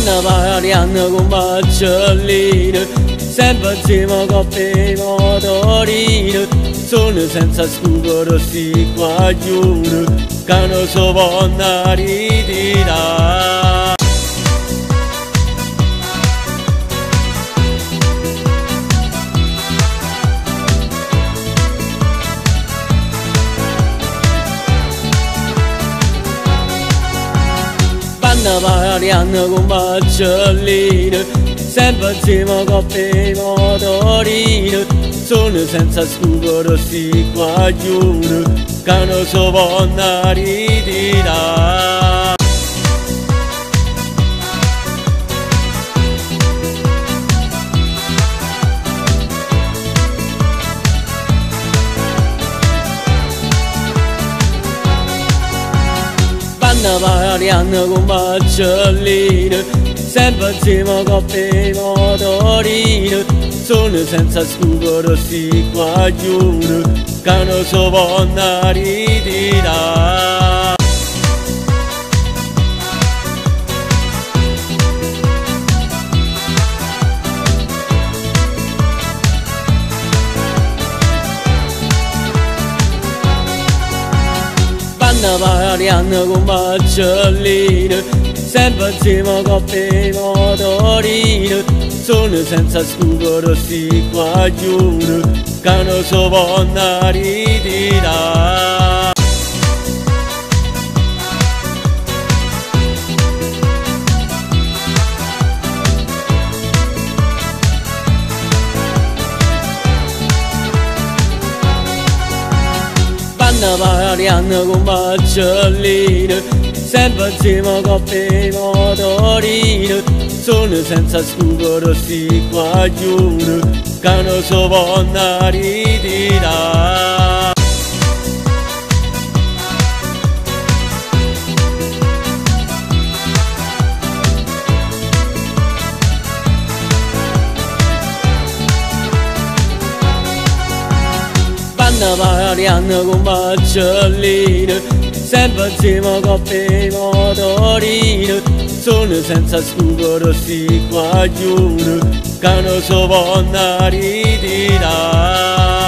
Vanno variando con macciollino, sempre insieme a coppe e motorino. Sono senza scrupolo sti guaglioni, che non so vanno ritirare. Vanno variando con macciollino, sempre insieme a coppe e motorino. Sono senza scrupolo sti guaglioni, che non so vanno ritirare. Vanno variando con macciollino, sempre insieme a coppe e motorino. Sono senza scrupolo sti guaglioni, che non so vanno ritirare. Vanno variando con macciollino, sempre insieme a coppe e motorino. Sono senza scrupolo sti guaglioni, che non so vanno ritirare. Vanno variando con macciollino, sempre insieme a coppe e motorino. Sono senza scrupolo sti guaglioni, che non so vanno ritirare. Vanno variando con macciollino, sempre insieme a coppe e motorino. Sono senza scrupolo sti guaglioni, che non so vanno ritirare.